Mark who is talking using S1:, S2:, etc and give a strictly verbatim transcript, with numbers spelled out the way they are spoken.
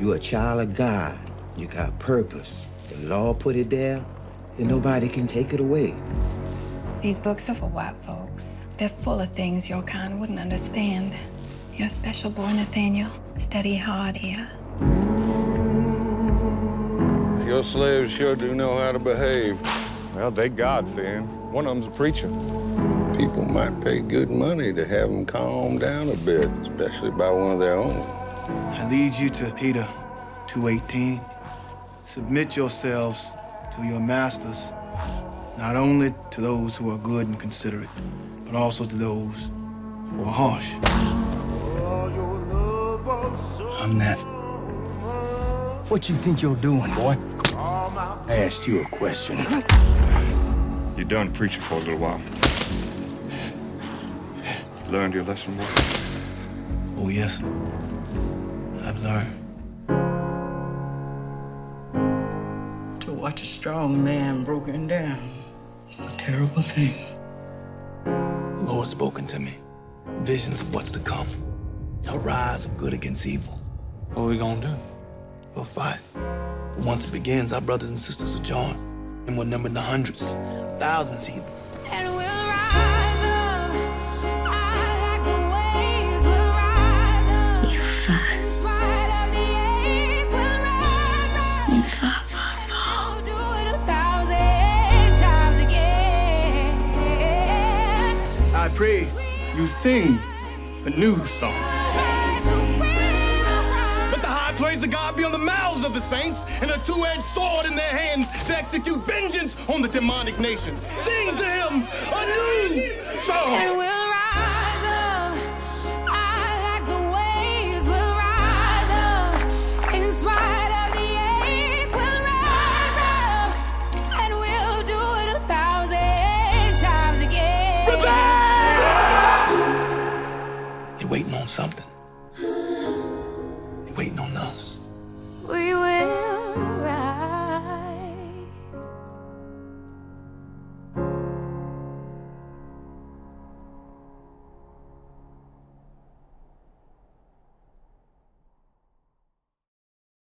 S1: You a child of God. You got purpose. The law put it there, and nobody can take it away.
S2: These books are for white folks. They're full of things your kind wouldn't understand. You're a special boy, Nathaniel. Study hard here.
S3: Your slaves sure do know how to behave.
S4: Well, they God-fearing. One of them's a preacher.
S3: People might pay good money to have them calm down a bit, especially by one of their own.
S5: I lead you to Peter two eighteen. Submit yourselves to your masters, not only to those who are good and considerate, but also to those who are harsh.
S6: I'm that. What you think you're doing, boy? I asked you a question.
S4: You're done preaching for a little while. Learned your lesson, boy?
S5: Oh, yes. I've learned.
S7: To watch a strong man broken down is a terrible thing.
S5: The Lord's spoken to me. Visions of what's to come. A rise of good against evil.
S6: What are we gonna do?
S5: We'll fight. But once it begins, our brothers and sisters will join. And we'll number in the hundreds, thousands even.
S8: And we'll rise up. I like the waves. We'll rise up.
S9: You fight.
S8: In spite of the ache, we'll rise up.
S9: You fight for us all.
S8: We'll do it a thousand times again.
S5: I pray you sing a new song. Let the high praise of God be on the mouths of the saints and a two-edged sword in their hands to execute vengeance on the demonic nations. Sing to him a new song.
S8: And we'll rise up. I like the waves. We'll rise up. In spite of the ache, we'll rise up. And we'll do it a thousand times again.
S5: You're waiting on something. You're waiting on us.
S8: We will.